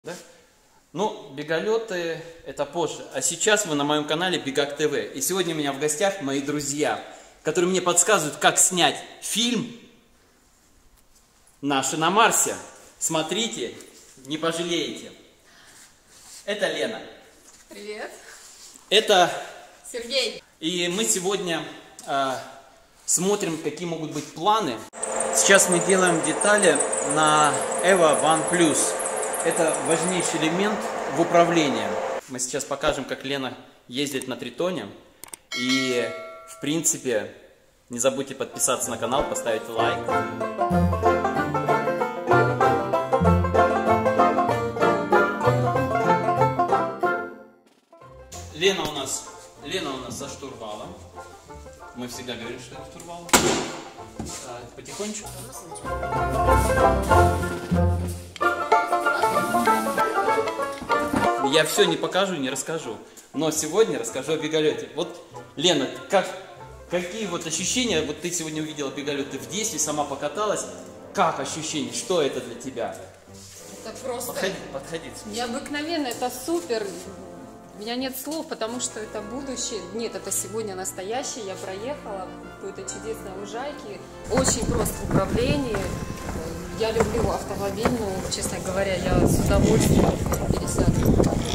Да? Ну, беголеты это позже. А сейчас вы на моем канале Бегак ТВ. И сегодня у меня в гостях мои друзья, которые мне подсказывают, как снять фильм «Наши на Марсе». Смотрите, не пожалеете. Это Лена. Привет. Это Сергей. И мы сегодня смотрим, какие могут быть планы. Сейчас мы делаем детали на EVO ONE Plus. Это важнейший элемент в управлении. Мы сейчас покажем, как Лена ездит на Тритоне. И, в принципе, не забудьте подписаться на канал, поставить лайк. Лена у нас за штурвалом. Мы всегда говорим, что это штурвал. Потихонечку. Я все не покажу, не расскажу. Но сегодня расскажу о беголете. Вот, Лена, какие вот ощущения? Вот ты сегодня увидела беголет, ты в детстве сама покаталась. Как ощущения? Что это для тебя? Это просто подходи. необыкновенно, это супер. У меня нет слов, потому что это будущее. Нет, это сегодня настоящее. Я проехала по этой чудесной лужайке. Очень просто в управлении. Я люблю автомобиль, но, честно говоря, я с удовольствием пересяду.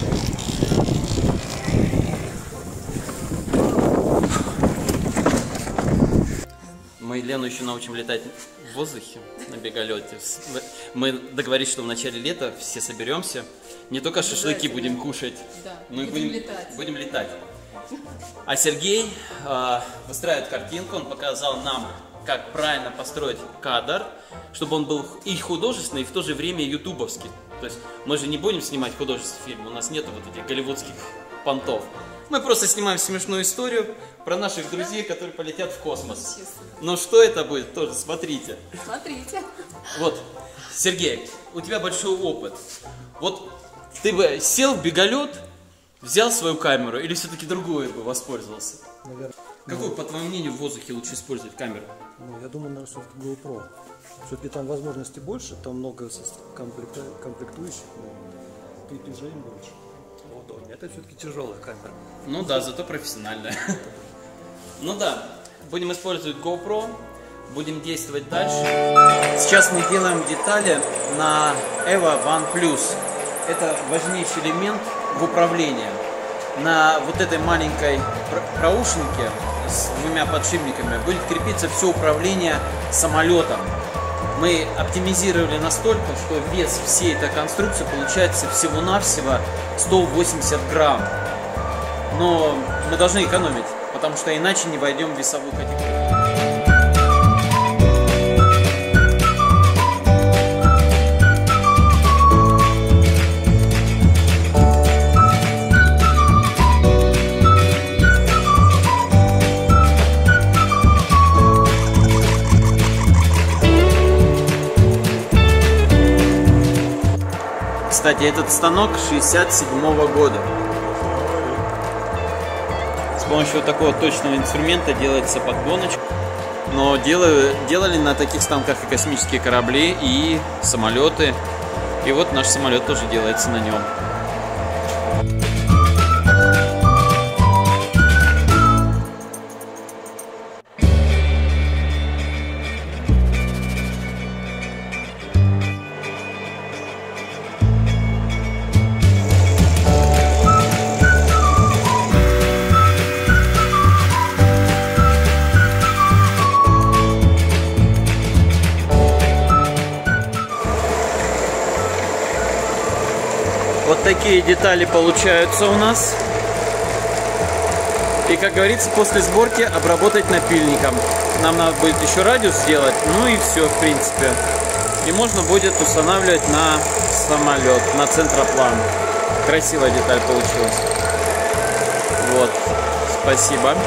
Мы Лену еще научим летать в воздухе на беголете. Мы договорились, что в начале лета все соберемся. Не только шашлыки будем кушать, да, мы будем летать. А Сергей выстраивает картинку, он показал нам, как правильно построить кадр, чтобы он был и художественный, и в то же время ютубовский. То есть мы же не будем снимать художественный фильм, у нас нет вот этих голливудских понтов. Мы просто снимаем смешную историю про наших друзей, которые полетят в космос. Но что это будет, тоже смотрите. Смотрите. Вот, Сергей, у тебя большой опыт. Вот ты бы сел в беголет, взял свою камеру или все-таки другую бы воспользовался? Наверное. Какую, по твоему мнению, в воздухе лучше использовать камеру? Ну, я думаю, наверное, все-таки GoPro. Все-таки там возможностей больше, там много комплектующих, но движений больше. Удобнее. Это все-таки тяжелая камера. Ну да, зато профессиональная. Ну да, будем использовать GoPro, будем действовать дальше. Сейчас мы делаем детали на EVO ONE Plus. Это важнейший элемент в управлении. На вот этой маленькой проушинке с двумя подшипниками будет крепиться все управление самолетом. Мы оптимизировали настолько, что вес всей этой конструкции получается всего-навсего 180 грамм. Но мы должны экономить, потому что иначе не войдем в весовую категорию. Кстати, этот станок 67-го года. С помощью вот такого точного инструмента делается подгоночка. Но делали на таких станках и космические корабли, и самолеты. И вот наш самолет тоже делается на нем. Вот такие детали получаются у нас. И, как говорится, после сборки обработать напильником. Нам надо будет еще радиус сделать, ну и все, в принципе. И можно будет устанавливать на самолет, на центроплан. Красивая деталь получилась. Вот, спасибо.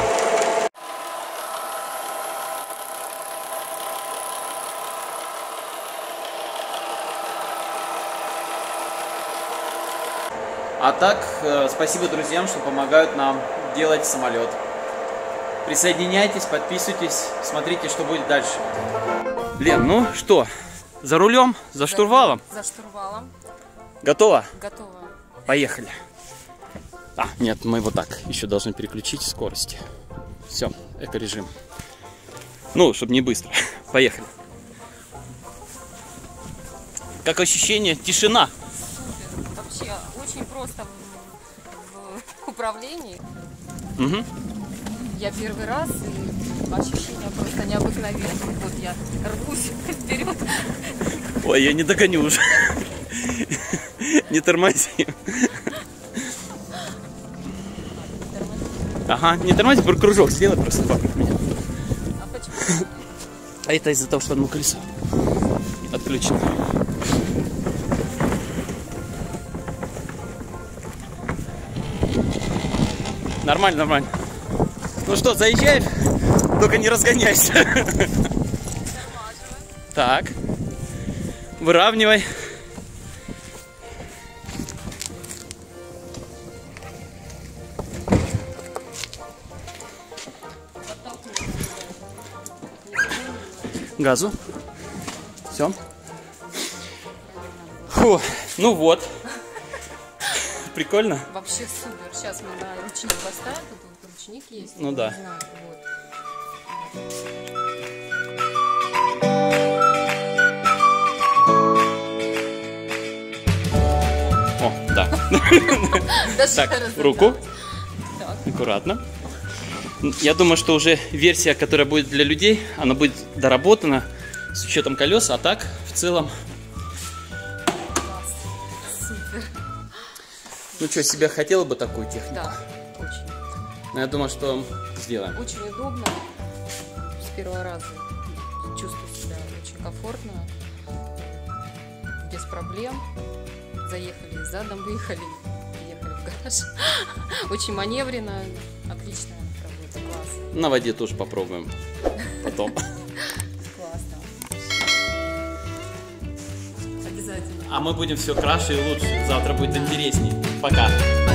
А так, спасибо друзьям, что помогают нам делать самолет. Присоединяйтесь, подписывайтесь, смотрите, что будет дальше. Лен, ну что, За рулем? За штурвалом? За штурвалом. Готово? Готово. Поехали. А, нет, мы вот так еще должны переключить скорости. Все, эко-режим. Ну, чтобы не быстро. Поехали. Как ощущение? Тишина. Супер. Вообще очень просто в управлении. Угу. Я первый раз, и ощущения просто необыкновенные. Вот я рвусь вперед. Ой, я не догоню уже. Не тормози. Ага, не тормози, кружок сделай просто вокруг меня. А почему? А это из-за того, что одно колесо отключено. Нормально, нормально. Ну что, заезжаешь? Только не разгоняйся. Так. Выравнивай. Газу. Все. Фу, ну вот. Прикольно? Вообще супер. Сейчас мы на ручник поставим. Тут ручник есть. Ну да. Не знаю, вот. О, да. Даже Так, разогнать. руку. Так. Аккуратно. Я думаю, что уже версия, которая будет для людей, она будет доработана с учетом колес, а так в целом. Класс. Супер. Ну что, себе хотела бы такую технику? Да, очень. Но я думаю, что сделаем. Очень удобно. С первого раза чувствую себя очень комфортно. Без проблем. Заехали задом, выехали, приехали в гараж. Очень маневренно. Отличная работа. Класс. На воде тоже попробуем. Потом. Классно. Обязательно. А мы будем все краше и лучше. Завтра будет интересней. Пока.